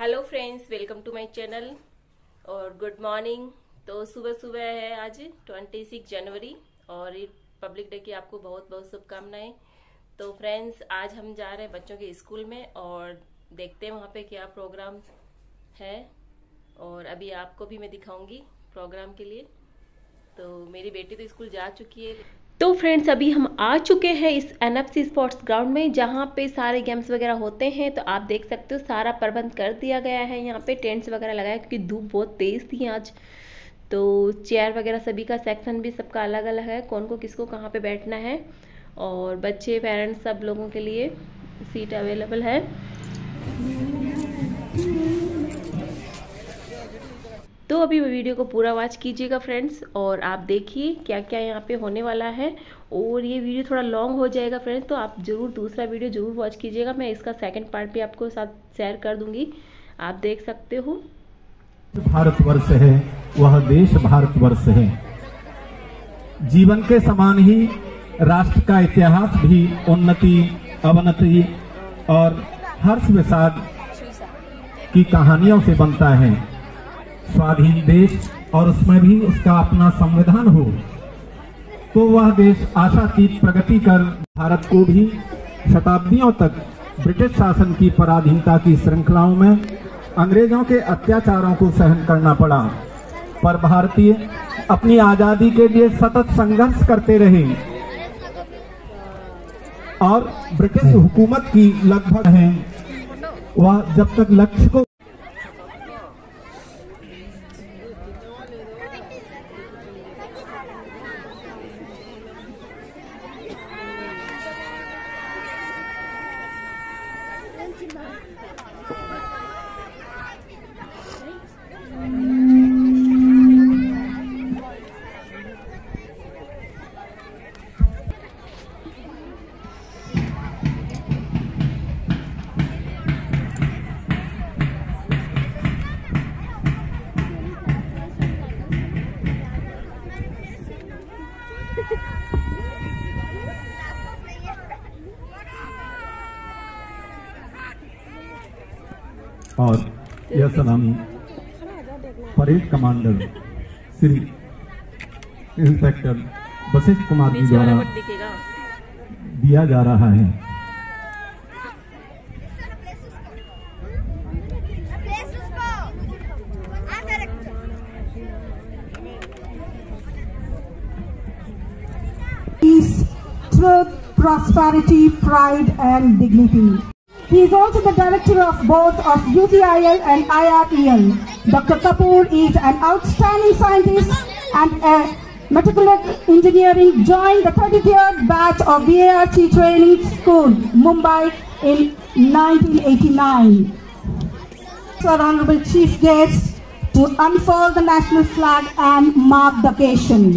Hello friends, welcome to my channel और good morning. तो सुबह सुबह है आज 26 जनवरी और रिपब्लिक डे की आपको बहुत बहुत शुभकामनाएं। तो फ्रेंड्स, आज हम जा रहे हैं बच्चों के स्कूल में और देखते हैं वहाँ पे क्या प्रोग्राम है और अभी आपको भी मैं दिखाऊंगी प्रोग्राम के लिए। तो मेरी बेटी तो स्कूल जा चुकी है। तो फ्रेंड्स, अभी हम आ चुके हैं इस NFC स्पोर्ट्स ग्राउंड में जहाँ पे सारे गेम्स वगैरह होते हैं। तो आप देख सकते हो सारा प्रबंध कर दिया गया है। यहाँ पे टेंट्स वगैरह लगाया क्योंकि धूप बहुत तेज़ थी आज। तो चेयर वगैरह सभी का सेक्शन भी सबका अलग अलग है, कौन को किसको कहाँ पे बैठना है। और बच्चे, पेरेंट्स, सब लोगों के लिए सीट अवेलेबल है। तो अभी वीडियो को पूरा वॉच कीजिएगा फ्रेंड्स और आप देखिए क्या क्या यहाँ पे होने वाला है। और ये वीडियो थोड़ा लॉन्ग हो जाएगा फ्रेंड्स, तो आप जरूर दूसरा वीडियो जरूर वॉच कीजिएगा। मैं इसका सेकंड पार्ट भी आपको साथ शेयर कर दूंगी, आप देख सकते हो। भारतवर्ष है वह देश भारतवर्ष है। जीवन के समान ही राष्ट्र का इतिहास भी उन्नति, अवनति और हर्ष विषाद की कहानियों से बनता है। स्वाधीन देश और उसमें भी उसका अपना संविधान हो तो वह देश आशातीत प्रगति कर भारत को भी शताब्दियों तक ब्रिटिश शासन की पराधीनता की श्रृंखलाओं में अंग्रेजों के अत्याचारों को सहन करना पड़ा, पर भारतीय अपनी आजादी के लिए सतत संघर्ष करते रहे और ब्रिटिश हुकूमत की लगभग है वह जब तक लक्ष्य को और यह सलामी parade commander Shri inspector Vashishtha Kumar ji द्वारा दिया जा रहा है। Peace, truth, prosperity, pride and dignity. He is also the director of both of UCIL and IREL. Dr. Kapoor is an outstanding scientist and a meticulous engineering. Joined the 33rd batch of VARC Training School, Mumbai in 1989. Our honorable chief guest to unfurl the national flag and mark the occasion.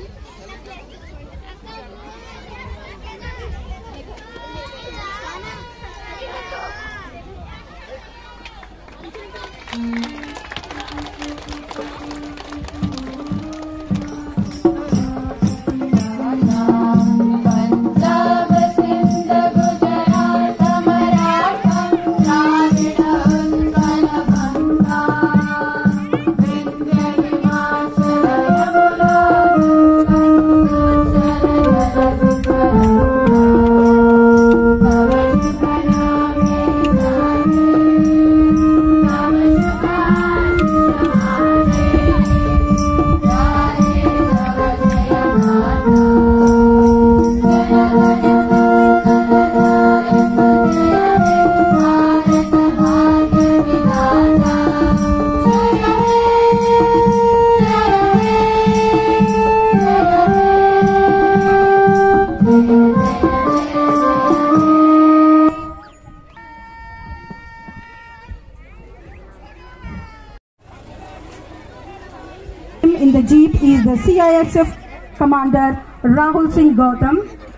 In the jeep is the CISF Commander Rahul Singh Gautam,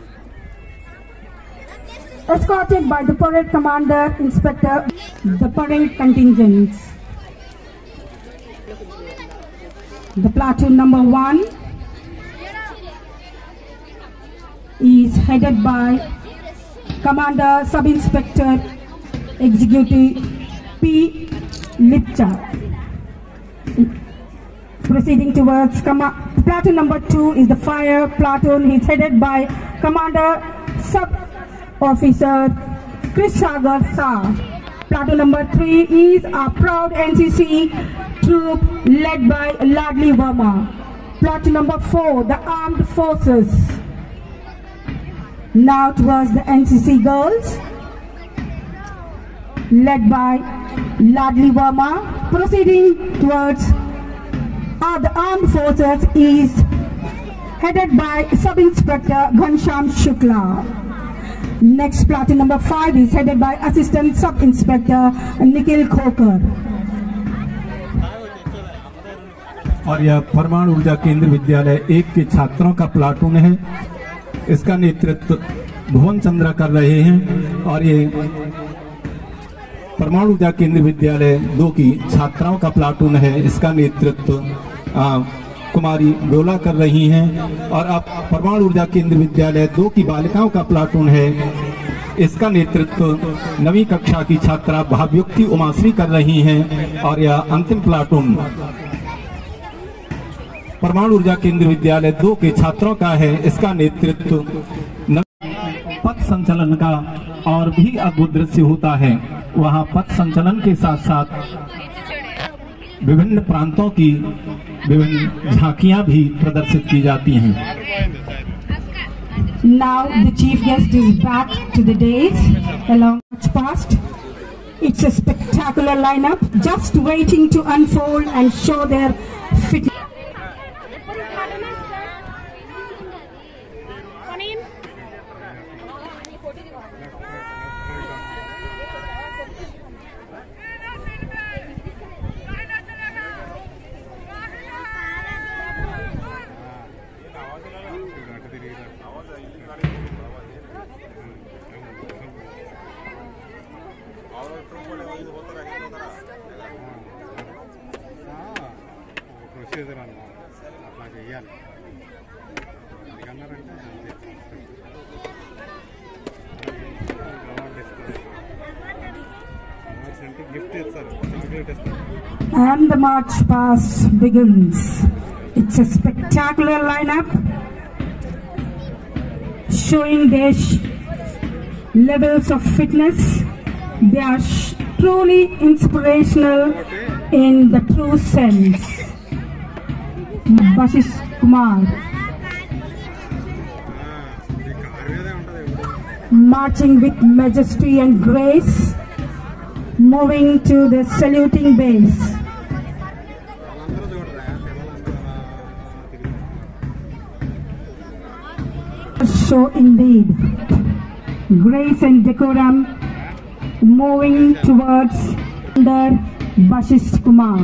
escorted by the Parade Commander, Inspector, the parade contingents. The platoon number 1 is headed by Commander Sub Inspector Executive P. Lipcha. Proceeding towards platoon number 2 is the fire platoon. He's headed by Commander Sub-Officer Krishagar Shah. Platoon number 3 is a proud NCC troop led by Ladli Verma. Platoon number 4, the armed forces. Now towards the NCC girls, led by Ladli Verma. Proceeding towards the armed forces is headed by Sub-Inspector Ghanshyam Shukla. Next platoon number 5 is headed by Assistant Sub-Inspector Nikhil Khokar. और यह परमाणु ऊर्जा केंद्र विद्यालय 1 के छात्रों का platoon है। इसका नेतृत्व भुवन चंद्रा कर रहे हैं और ये परमाणु ऊर्जा केंद्र विद्यालय 2 की छात्राओं का प्लाटून है। इसका नेतृत्व कुमारी डोला कर रही हैं और अब परमाणु ऊर्जा केंद्र विद्यालय 2 की बालिकाओं का प्लाटून है। इसका नेतृत्व 9वीं कक्षा की छात्रा भावयुक्ति उमाश्री कर रही हैं और यह अंतिम प्लाटून परमाणु ऊर्जा केंद्र विद्यालय 2 के छात्रों का है। इसका नेतृत्व पथ संचलन का और भी अद्भुत दृश्य होता है। वहां पथ संचलन के साथ साथ विभिन्न प्रांतों की विभिन्न झांकियां भी प्रदर्शित की जाती हैं। Now the chief guest is back to the days along much past. It's a spectacular lineup just waiting to unfold and show their fitness. And the march past begins. It's a spectacular lineup showing their levels of fitness. They are truly inspirational in the true sense. Bashish Kumar marching with majesty and grace, moving to the saluting base. Show indeed grace and decorum, moving towards under Bashish Kumar.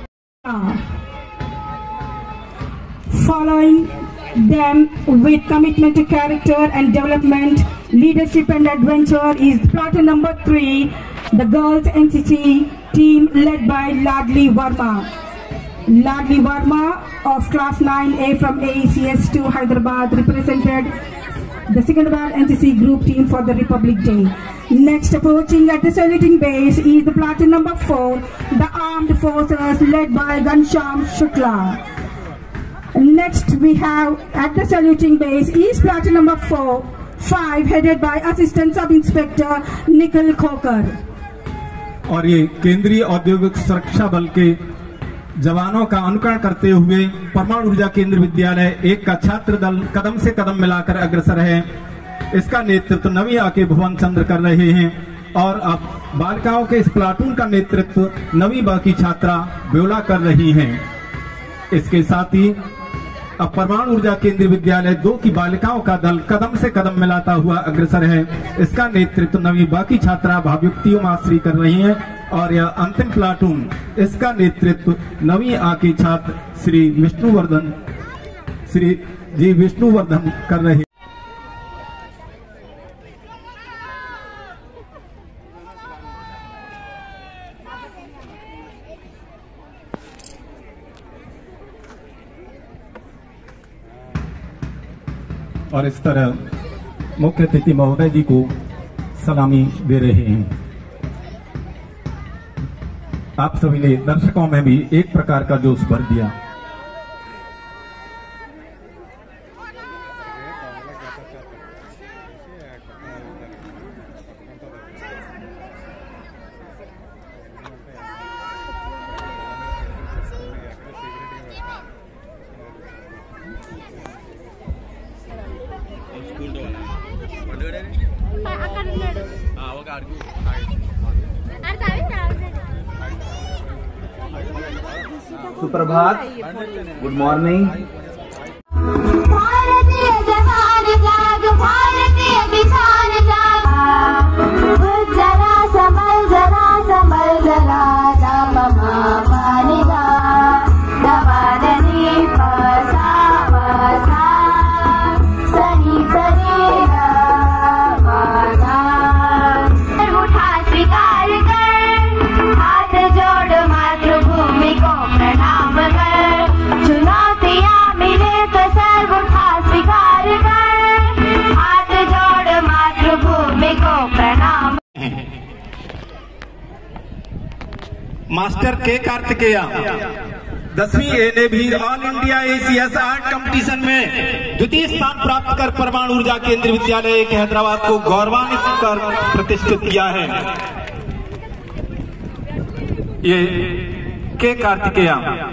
Following them with commitment to character and development, leadership and adventure is platoon number 3, the girls NCC team led by Ladli Verma. Ladli Verma of class 9A from AECS 2 Hyderabad represented the Secunderabad NCC group team for the Republic Day. Next approaching at the saluting base is the platoon number 4, the armed forces led by Ghanshyam Shukla. Next we have at the saluting base is platoon number 5 headed by Assistant Sub-Inspector Nikhil Khokar. और ये केंद्रीय औद्योगिक सुरक्षा बल के जवानों का अनुकरण करते हुए परमाणु ऊर्जा केंद्र विद्यालय 1 का छात्र दल कदम से कदम मिलाकर अग्रसर है। इसका नेतृत्व 9वीं A के भुवन चंद्र कर रहे हैं और अब बालिकाओं के इस प्लाटून का नेतृत्व 9वीं B की छात्रा ब्योला कर रही हैं। इसके साथ ही अब परमाणु ऊर्जा केंद्र विद्यालय 2 की बालिकाओं का दल कदम से कदम मिलाता हुआ अग्रसर है। इसका नेतृत्व 9वीं B की छात्रा भावयुक्ति उमाश्री कर रही हैं और यह अंतिम प्लाटून इसका नेतृत्व 9वीं A के छात्र श्री विष्णुवर्धन कर रहे हैं। और इस तरह मुख्य अतिथि महोदय जी को सलामी दे रहे हैं। आप सभी ने दर्शकों में भी एक प्रकार का जोश भर दिया। सुप्रभात, गुड मॉर्निंग। भारतीय जवान जाग, भारतीय किसान जाग, जरा संभल जरा पानी दवादनी पसा सनी सरेगा उठा स्वीकार कर, हाथ जोड़ मातृभूमि को प्रणाम कर, चुनौतियां मिले तो सर्व उठा स्वीकार कर, हाथ जोड़ मातृभूमि को प्रणाम। मास्टर के कार्तिकेया 10वीं ए ने भी all India ACS art competition में द्वितीय स्थान प्राप्त कर परमाणु ऊर्जा केंद्रीय विद्यालय एक हैदराबाद को गौरवान्वित कर प्रतिष्ठित किया है। ये के कार्तिकेया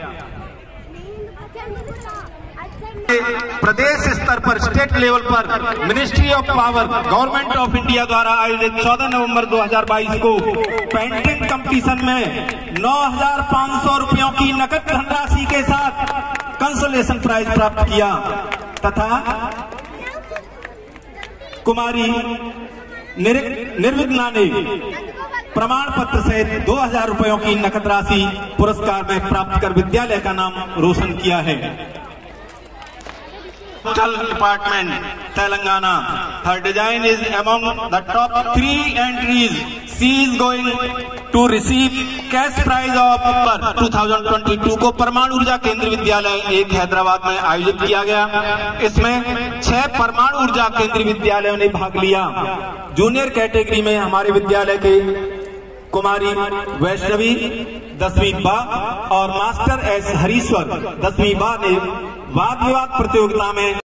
प्रदेश स्तर पर स्टेट लेवल पर ministry of power government of India द्वारा आयोजित 14 नवंबर 2022 को पेंटिंग कंपटीशन में 9,500 रुपयों की नकद धनराशि के साथ कंसोलेशन प्राइज प्राप्त किया तथा कुमारी निर्विघ्ना ने प्रमाण पत्र सहित 2,000 रुपयों की नकद राशि पुरस्कार में प्राप्त कर विद्यालय का नाम रोशन किया है। Department, Telangana. Her design is among the top 3 entries. She is going to receive cash prize of 2022 को परमाणु ऊर्जा केंद्रीय विद्यालय एक हैदराबाद में आयोजित किया गया। इसमें 6 परमाणु ऊर्जा केंद्रीय विद्यालयों ने भाग लिया। जूनियर कैटेगरी में हमारे विद्यालय के कुमारी वैष्णवी 10वीं बा और मास्टर एस हरीश्वर 10वीं बा ने वाद विवाद प्रतियोगिता में